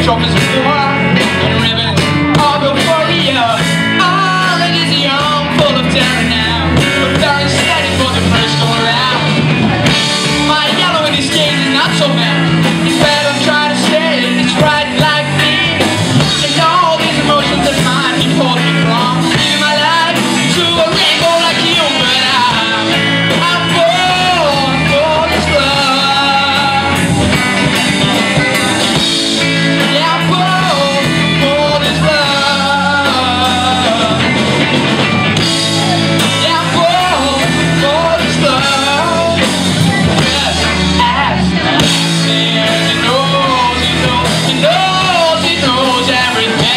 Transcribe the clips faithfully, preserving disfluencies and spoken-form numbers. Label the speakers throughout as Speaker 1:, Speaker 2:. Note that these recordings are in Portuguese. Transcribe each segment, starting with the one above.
Speaker 1: trophies before and ribbons of euphoria. All ages young, full of terror now, but very steady for the first go around. My yellow in this case is not so bad. In bed I'm trying to stay, it's right like me. And all these emotions of mine keep holding me from living my life to a rainbow like you. But I'm, I'm born for this love. Yeah, I'm born for this love. Yeah, I'm born for this love. Yes, ask, yeah, he knows, he knows, he knows, he knows everything.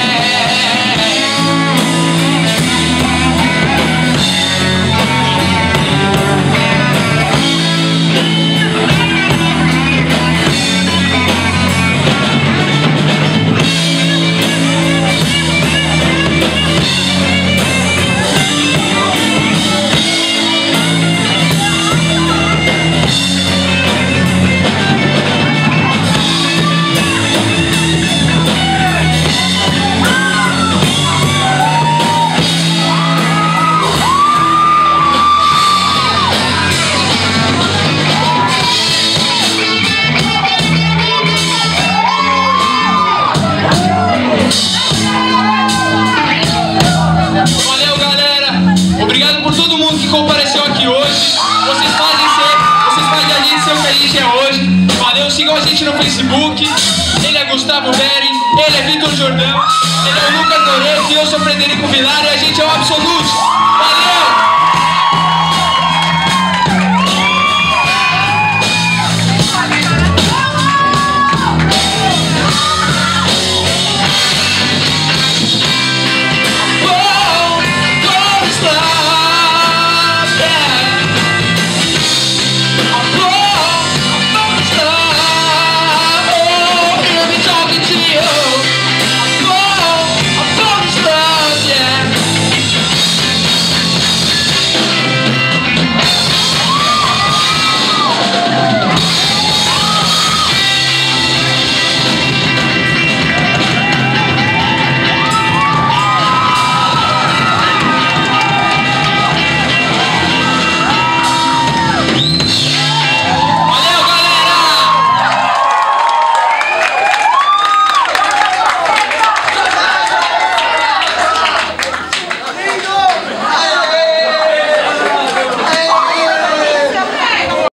Speaker 1: Valeu, galera! Obrigado por todo mundo que compareceu aqui hoje. Vocês fazem ser, vocês fazem a gente ser o que a gente é hoje. Valeu, sigam a gente no Facebook. Ele é Gustavo Beri, ele é Vitor Jordão, ele é o Lucas Loreto e eu sou Frederico Vilar e a gente é o Absolut. Valeu!